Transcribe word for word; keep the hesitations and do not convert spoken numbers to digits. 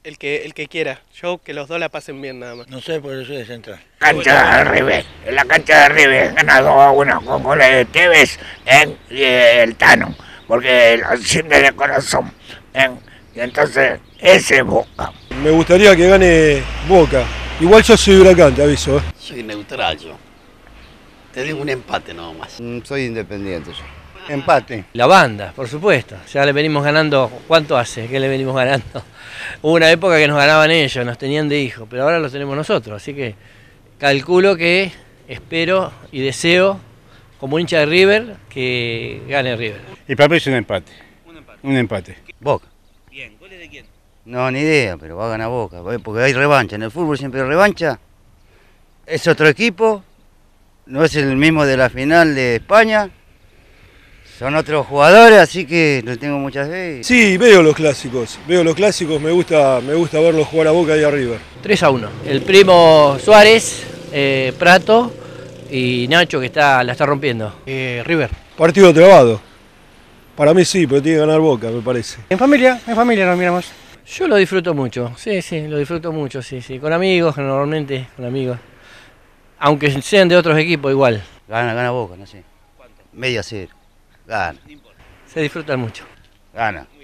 El que, el que quiera. Yo que los dos la pasen bien nada más. No sé, porque soy de Central. Cancha de River. En la cancha de River gana dos a uno con goles de Tevez ¿eh? y el Tano. Porque lo siente de corazón. ¿eh? Y entonces, ese es Boca. Me gustaría que gane Boca. Igual yo soy Huracán, te aviso. ¿eh? Soy neutral yo. Te digo un empate nomás. Mm, soy independiente yo. Empate. La banda, por supuesto. Ya le venimos ganando. ¿Cuánto hace que le venimos ganando? Hubo una época que nos ganaban ellos, nos tenían de hijos, pero ahora los tenemos nosotros. Así que calculo que espero y deseo, como hincha de River, que gane River. Y para mí es un empate. Un empate. Un empate. Boca. Bien, ¿goles de quién? No, ni idea, pero va a ganar Boca. Porque hay revancha. En el fútbol siempre hay revancha. Es otro equipo. No es el mismo de la final de España. Son otros jugadores, así que no tengo muchas veces. Sí, veo los clásicos. Veo los clásicos, me gusta, me gusta verlos jugar a Boca y a River. tres a uno. El primo Suárez, eh, Prato y Nacho, que está, la está rompiendo. Eh, River. Partido trabado. Para mí sí, pero tiene que ganar Boca, me parece. En familia, en familia nos miramos. Yo lo disfruto mucho, sí, sí, lo disfruto mucho, sí, sí. Con amigos, normalmente, con amigos. Aunque sean de otros equipos, igual. Gana, gana Boca, no sé. ¿Cuánto? Media cero. Gana. No importa. Se disfrutan mucho. Gana.